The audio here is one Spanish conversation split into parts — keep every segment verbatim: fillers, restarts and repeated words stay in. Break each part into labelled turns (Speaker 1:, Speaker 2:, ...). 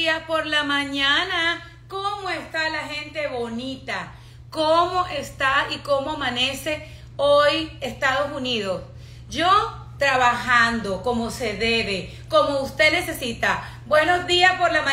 Speaker 1: días por la mañana. ¿Cómo está la gente bonita? ¿Cómo está y cómo amanece hoy Estados Unidos? Yo trabajando como se debe, como usted necesita. Buenos días por la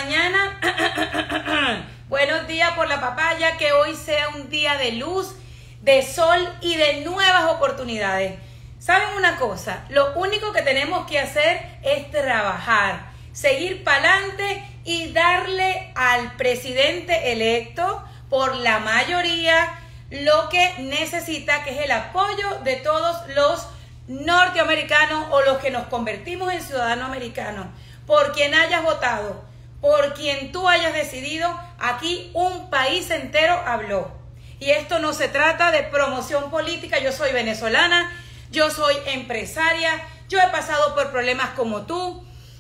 Speaker 1: mañana. Buenos días por la papaya. Que hoy sea un día de luz, de sol y de nuevas oportunidades. ¿Saben una cosa? Lo único que tenemos que hacer es trabajar, seguir para adelante y darle al presidente electo por la mayoría lo que necesita, que es el apoyo de todos los norteamericanos o los que nos convertimos en ciudadanos americanos. Por quien hayas votado, por quien tú hayas decidido, aquí un país entero habló. Y esto no se trata de promoción política. Yo soy venezolana, yo soy empresaria, yo he pasado por problemas como tú,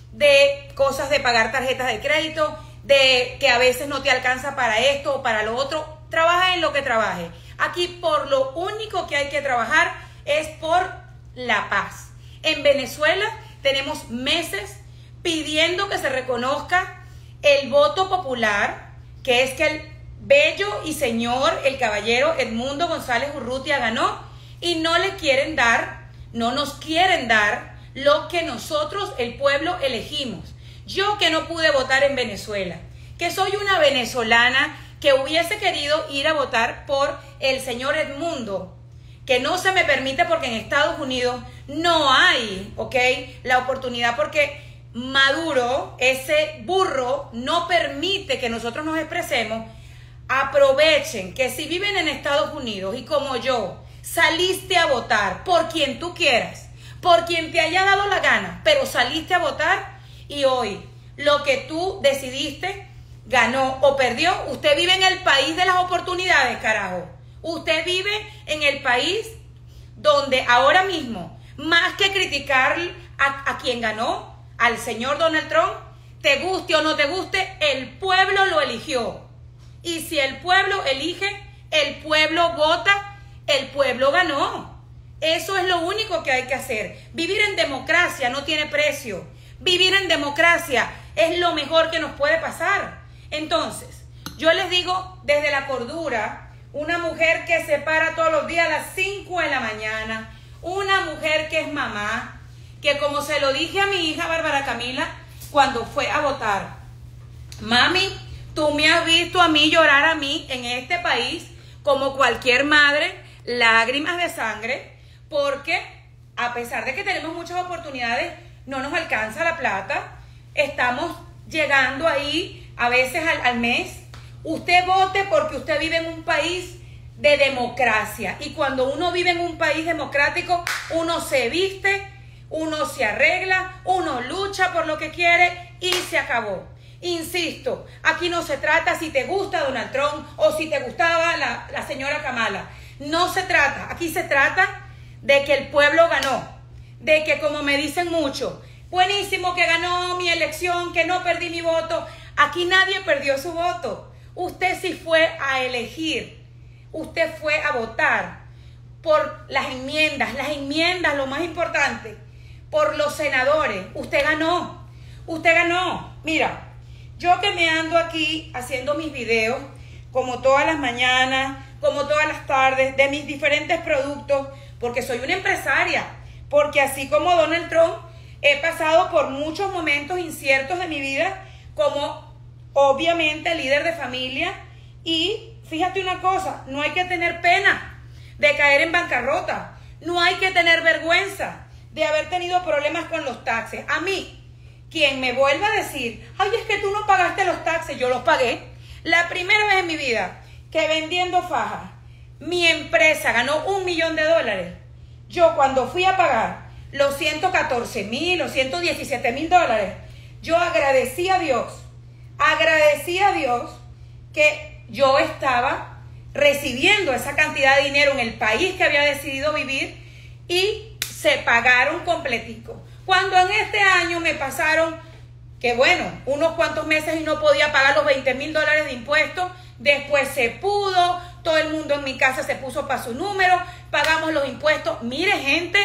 Speaker 1: de cosas de pagar tarjetas de crédito, de que a veces no te alcanza para esto o para lo otro. Trabaja en lo que trabaje. Aquí por lo único que hay que trabajar es por la paz. En Venezuela tenemos meses pidiendo que se reconozca el voto popular, que es que el bello y señor, el caballero Edmundo González Urrutia ganó, y no le quieren dar, no nos quieren dar lo que nosotros, el pueblo, elegimos. Yo que no pude votar en Venezuela, que soy una venezolana que hubiese querido ir a votar por el señor Edmundo, que no se me permite porque en Estados Unidos no hay, ¿ok?, la oportunidad, porque Maduro, ese burro, no permite que nosotros nos expresemos. Aprovechen que si viven en Estados Unidos y como yo, saliste a votar por quien tú quieras, por quien te haya dado la gana, pero saliste a votar y hoy lo que tú decidiste ganó o perdió. Usted vive en el país de las oportunidades, carajo. Usted vive en el país donde ahora mismo, más que criticar a, a quien ganó, al señor Donald Trump, te guste o no te guste, el pueblo lo eligió. Y si el pueblo elige, el pueblo vota, el pueblo ganó. Eso es lo único que hay que hacer. Vivir en democracia no tiene precio. Vivir en democracia es lo mejor que nos puede pasar. Entonces, yo les digo desde la cordura, una mujer que se para todos los días a las cinco de la mañana, una mujer que es mamá, que como se lo dije a mi hija Bárbara Camila cuando fue a votar, mami, tú me has visto a mí llorar a mí en este país como cualquier madre, lágrimas de sangre, porque a pesar de que tenemos muchas oportunidades, no nos alcanza la plata, estamos llegando ahí a veces al, al mes. Usted vote porque usted vive en un país de democracia, y cuando uno vive en un país democrático, uno se viste, uno se arregla, uno lucha por lo que quiere y se acabó. Insisto, aquí no se trata si te gusta Donald Trump o si te gustaba la, la señora Kamala. No se trata, aquí se trata de que el pueblo ganó, de que, como me dicen mucho, buenísimo que ganó mi elección, que no perdí mi voto. Aquí nadie perdió su voto. Usted sí fue a elegir, usted fue a votar por las enmiendas, las enmiendas, lo más importante, por los senadores. Usted ganó, usted ganó. Mira, yo que me ando aquí haciendo mis videos, como todas las mañanas, como todas las tardes, de mis diferentes productos, porque soy una empresaria, porque así como Donald Trump, he pasado por muchos momentos inciertos de mi vida, como obviamente líder de familia, y fíjate una cosa, no hay que tener pena de caer en bancarrota, no hay que tener vergüenza de haber tenido problemas con los taxes. A mí, quien me vuelva a decir, ay, es que tú no pagaste los taxes, yo los pagué. La primera vez en mi vida que vendiendo fajas, mi empresa ganó un millón de dólares. Yo cuando fui a pagar los ciento catorce mil o ciento diecisiete mil dólares, yo agradecí a Dios, agradecí a Dios que yo estaba recibiendo esa cantidad de dinero en el país que había decidido vivir, y se pagaron completico. Cuando en este año me pasaron, que bueno, unos cuantos meses y no podía pagar los veinte mil dólares de impuestos, después se pudo, todo el mundo en mi casa se puso para su número, pagamos los impuestos. Mire, gente,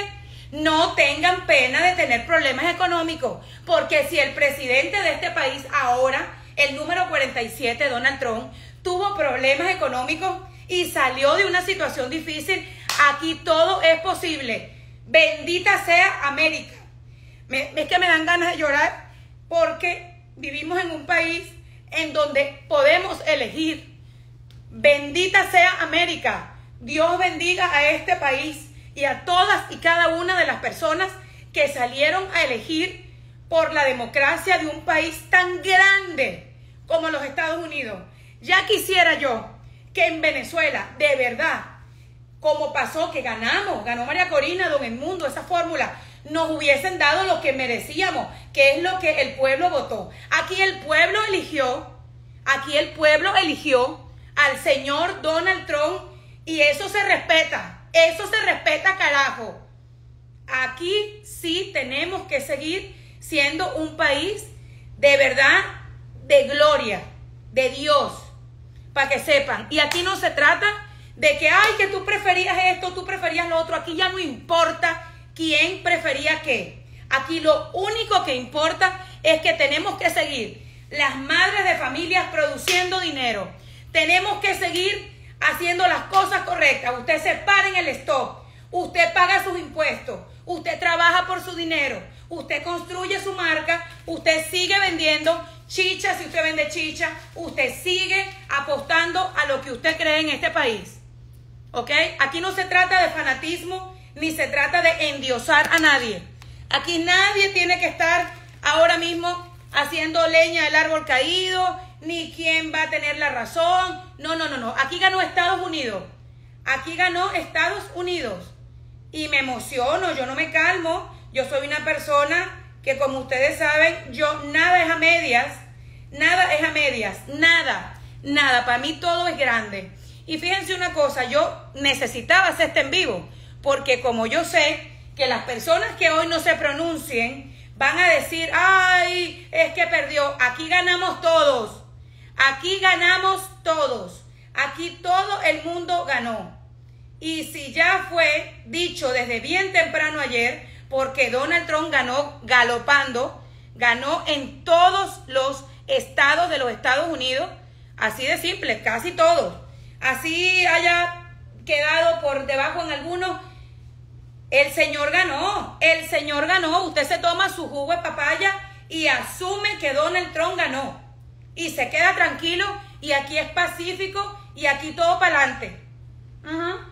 Speaker 1: no tengan pena de tener problemas económicos, porque si el presidente de este país ahora el número cuarenta y siete, Donald Trump, tuvo problemas económicos y salió de una situación difícil. Aquí todo es posible. Bendita sea América. Me, es que me dan ganas de llorar porque vivimos en un país en donde podemos elegir. Bendita sea América. Dios bendiga a este país y a todas y cada una de las personas que salieron a elegir por la democracia de un país tan grande como los Estados Unidos. Ya quisiera yo que en Venezuela, de verdad, como pasó que ganamos, ganó María Corina, Don Edmundo, esa fórmula, nos hubiesen dado lo que merecíamos, que es lo que el pueblo votó. Aquí el pueblo eligió, aquí el pueblo eligió al señor Donald Trump y eso se respeta, eso se respeta, carajo. Aquí sí tenemos que seguir siendo un país de verdad, de gloria, de Dios, para que sepan. Y aquí no se trata de que, ay, que tú preferías esto, tú preferías lo otro. Aquí ya no importa quién prefería qué. Aquí lo único que importa es que tenemos que seguir las madres de familias produciendo dinero. Tenemos que seguir haciendo las cosas correctas. Usted se para en el stop, usted paga sus impuestos, usted trabaja por su dinero, usted construye su marca, usted sigue vendiendo chicha si usted vende chicha, usted sigue apostando a lo que usted cree en este país. ¿Ok? Aquí no se trata de fanatismo, ni se trata de endiosar a nadie. Aquí nadie tiene que estar ahora mismo haciendo leña del árbol caído, ni quién va a tener la razón. No, no, no, no. Aquí ganó Estados Unidos. Aquí ganó Estados Unidos. Y me emociono, yo no me calmo. Yo soy una persona que, como ustedes saben, yo nada es a medias. Nada es a medias. Nada, nada. Para mí todo es grande. Y fíjense una cosa, yo necesitaba hacer este en vivo, porque como yo sé que las personas que hoy no se pronuncien van a decir, ay, es que perdió. Aquí ganamos todos. Aquí ganamos todos. Aquí todo el mundo ganó. Y si ya fue dicho desde bien temprano ayer, porque Donald Trump ganó galopando, ganó en todos los estados de los Estados Unidos, así de simple, casi todos. Así haya quedado por debajo en algunos, el señor ganó, el señor ganó. Usted se toma su jugo de papaya y asume que Donald Trump ganó. Y se queda tranquilo y aquí es pacífico y aquí todo para adelante. Uh-huh.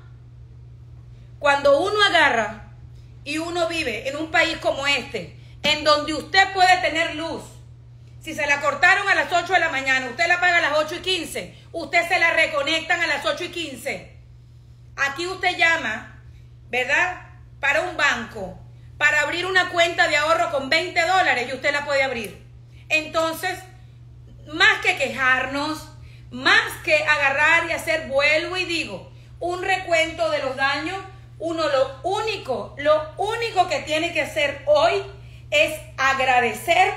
Speaker 1: Cuando uno agarra y uno vive en un país como este, en donde usted puede tener luz, si se la cortaron a las ocho de la mañana, usted la paga a las ocho y quince, usted se la reconectan a las ocho y quince. Aquí usted llama, ¿verdad?, para un banco, para abrir una cuenta de ahorro con veinte dólares y usted la puede abrir. Entonces, más que quejarnos, más que agarrar y hacer, vuelvo y digo, un recuento de los daños, uno lo único, lo único que tiene que hacer hoy es agradecer,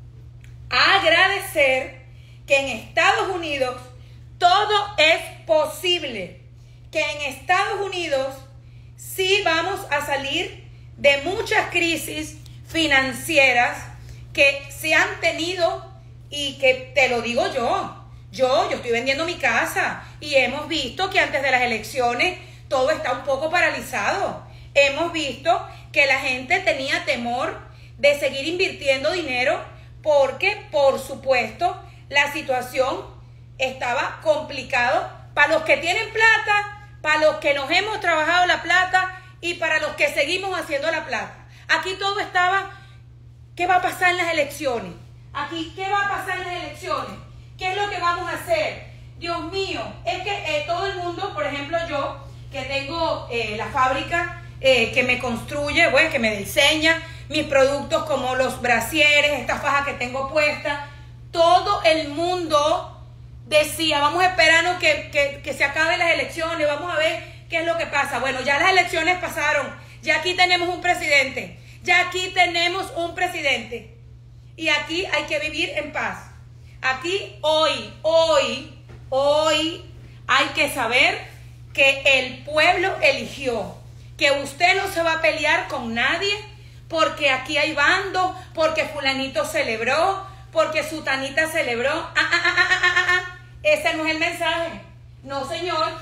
Speaker 1: agradecer que en Estados Unidos todo es posible, que en Estados Unidos sí vamos a salir de muchas crisis financieras que se han tenido y que te lo digo yo, yo, yo estoy vendiendo mi casa y hemos visto que antes de las elecciones todo está un poco paralizado. Hemos visto que la gente tenía temor de seguir invirtiendo dinero porque, por supuesto, la situación estaba complicada para los que tienen plata, para los que nos hemos trabajado la plata y para los que seguimos haciendo la plata. Aquí todo estaba, ¿qué va a pasar en las elecciones? Aquí, ¿qué va a pasar en las elecciones? ¿Qué es lo que vamos a hacer? Dios mío, es que eh, todo el mundo, por ejemplo yo, que tengo eh, la fábrica eh, que me construye, bueno, que me diseña mis productos como los brasieres, esta faja que tengo puesta, todo el mundo decía, vamos a esperarnos que, que, que se acaben las elecciones, vamos a ver qué es lo que pasa. Bueno, ya las elecciones pasaron, ya aquí tenemos un presidente, ya aquí tenemos un presidente y aquí hay que vivir en paz. Aquí hoy, hoy, hoy hay que saber que el pueblo eligió, que usted no se va a pelear con nadie, porque aquí hay bando, porque fulanito celebró, porque Sutanita celebró. Ah, ah, ah, ah, ah, ah, ah. Ese no es el mensaje. No, señor.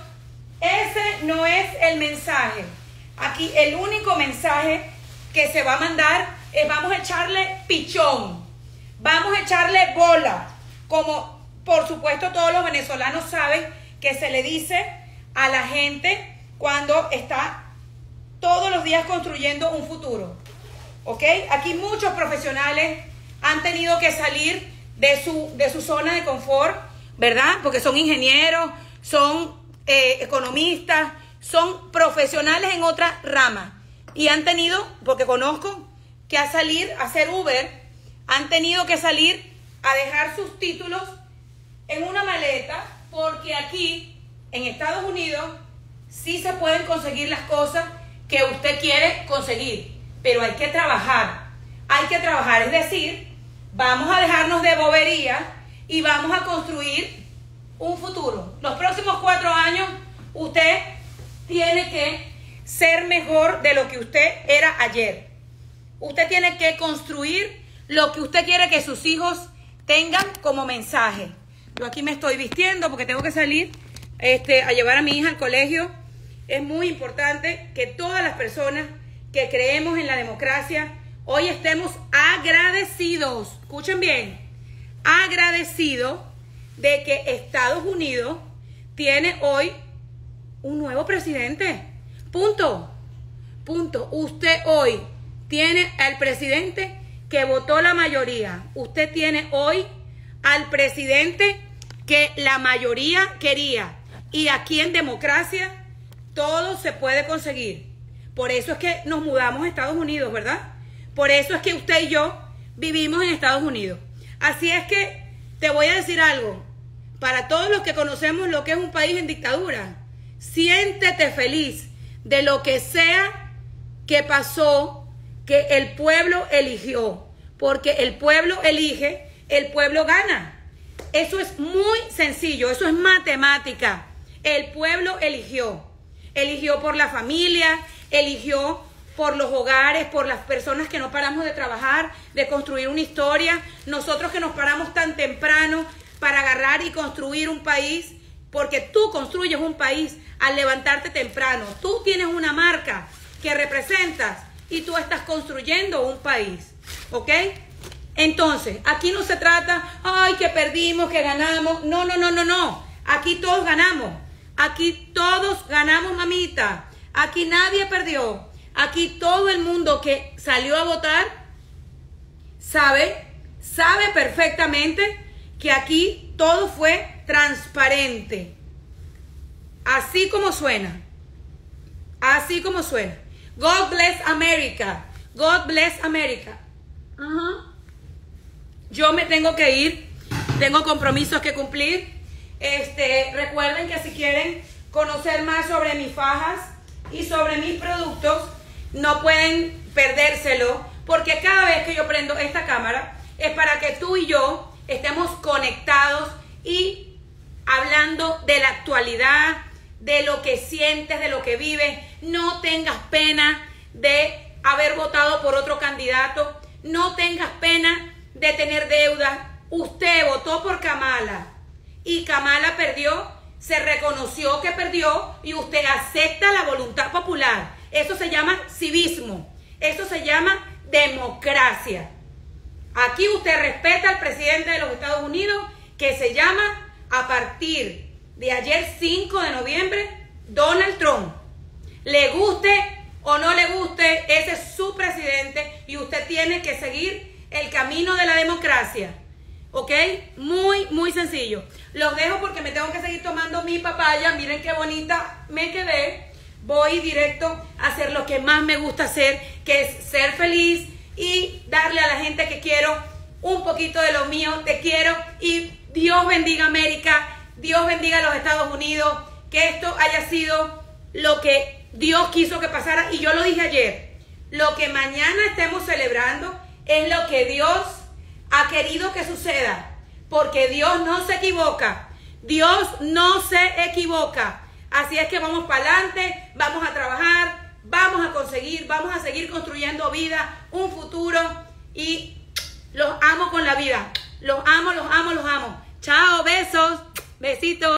Speaker 1: Ese no es el mensaje. Aquí el único mensaje que se va a mandar es vamos a echarle pichón. Vamos a echarle bola. Como por supuesto todos los venezolanos saben que se le dice a la gente cuando está todos los días construyendo un futuro. ¿Ok? Aquí muchos profesionales han tenido que salir de su, de su zona de confort, ¿verdad? Porque son ingenieros, son eh, economistas, son profesionales en otra rama. Y han tenido, porque conozco, que a salir a hacer Uber, han tenido que salir a dejar sus títulos en una maleta, porque aquí, en Estados Unidos, sí se pueden conseguir las cosas que usted quiere conseguir, pero hay que trabajar, hay que trabajar, es decir, vamos a dejarnos de bobería y vamos a construir un futuro. Los próximos cuatro años, usted tiene que ser mejor de lo que usted era ayer. Usted tiene que construir lo que usted quiere que sus hijos tengan como mensaje. Yo aquí me estoy vistiendo porque tengo que salir este, a llevar a mi hija al colegio. Es muy importante que todas las personas que creemos en la democracia hoy estemos agradecidos, escuchen bien, agradecidos de que Estados Unidos tiene hoy un nuevo presidente. Punto. Punto. Usted hoy tiene al presidente que votó la mayoría. Usted tiene hoy al presidente que la mayoría quería. Y aquí en democracia todo se puede conseguir. Por eso es que nos mudamos a Estados Unidos, ¿verdad? Por eso es que usted y yo vivimos en Estados Unidos. Así es que te voy a decir algo. Para todos los que conocemos lo que es un país en dictadura, siéntete feliz de lo que sea que pasó, que el pueblo eligió. Porque el pueblo elige, el pueblo gana. Eso es muy sencillo, eso es matemática. El pueblo eligió. Eligió por la familia, eligió por los hogares, por las personas que no paramos de trabajar, de construir una historia. Nosotros que nos paramos tan temprano para agarrar y construir un país, porque tú construyes un país al levantarte temprano. Tú tienes una marca que representas y tú estás construyendo un país, ¿ok? Entonces, aquí no se trata, ay, que perdimos, que ganamos. No, no, no, no, no. Aquí todos ganamos. Aquí todos ganamos, mamita. Aquí nadie perdió. Aquí todo el mundo que salió a votar sabe, sabe perfectamente que aquí todo fue transparente. Así como suena. Así como suena. God bless America. God bless America. Uh-huh. Yo me tengo que ir. Tengo compromisos que cumplir. Este, recuerden que si quieren conocer más sobre mis fajas y sobre mis productos, no pueden perdérselo, porque cada vez que yo prendo esta cámara es para que tú y yo estemos conectados y hablando de la actualidad, de lo que sientes, de lo que vives. No tengas pena de haber votado por otro candidato, no tengas pena de tener deudas. Usted votó por Kamala y Kamala perdió, se reconoció que perdió y usted acepta la voluntad popular. Eso se llama civismo, eso se llama democracia. Aquí usted respeta al presidente de los Estados Unidos, que se llama, a partir de ayer cinco de noviembre, Donald Trump. Le guste o no le guste, ese es su presidente y usted tiene que seguir el camino de la democracia. ¿Ok? Muy, muy sencillo. Los dejo porque me tengo que seguir tomando mi papaya. Miren qué bonita me quedé. Voy directo a hacer lo que más me gusta hacer, que es ser feliz y darle a la gente que quiero un poquito de lo mío. Te quiero y Dios bendiga América, Dios bendiga a los Estados Unidos, que esto haya sido lo que Dios quiso que pasara. Y yo lo dije ayer, lo que mañana estemos celebrando es lo que Dios ha querido que suceda, porque Dios no se equivoca, Dios no se equivoca. Así es que vamos para adelante, vamos a trabajar, vamos a conseguir, vamos a seguir construyendo vida, un futuro, y los amo con la vida. Los amo, los amo, los amo. Chao, besos, besitos.